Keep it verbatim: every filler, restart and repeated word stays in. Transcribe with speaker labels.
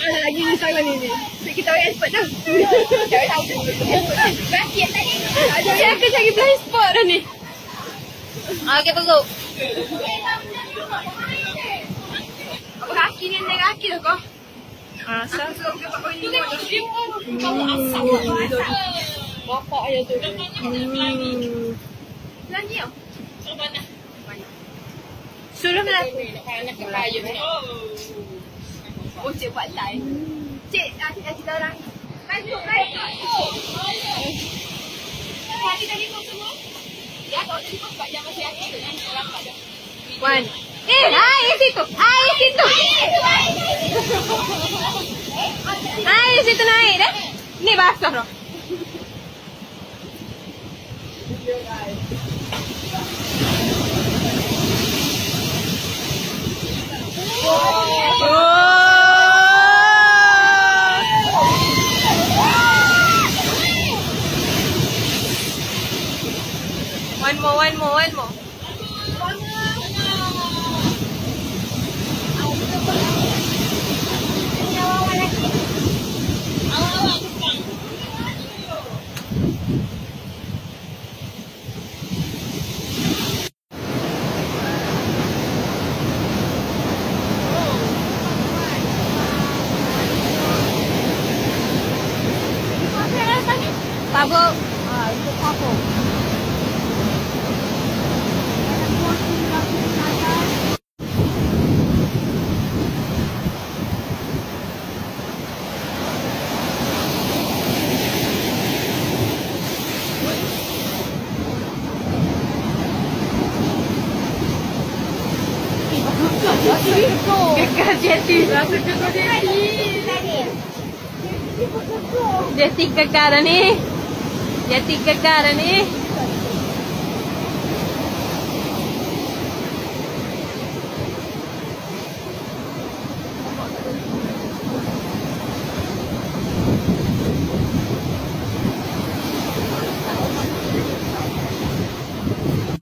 Speaker 1: masalah lagi ni sama ni ni. Kita orang expert dah. Tak tahu. Bahagian tadi. Saya akan cari blind spot dah ni. Okey, tunggu. Apa kaki ni dengan kaki dah kau? Asal. Aku suka pakai pakai ni. Kamu asal. Bapak aja tu. Hmm. Lagi ya? Mana? Suruh nak. Nak kepayun. Oh, cik buat live. Cik, nanti dah cerita orang. Masuk, masuk. Tadi tadi kau semua? Ya, kalau tadi kau sebab jam masih ada tu. Lambat dah. Wan. Eh, air situ. Air situ. Air situ naik dah. Ni basah dah. One more, one more, one more. Tabuk. Ah, itu tabuk. Kekal jeti. Rasa kekal jeti. Jeti kekal ni. Jeti kekal ni.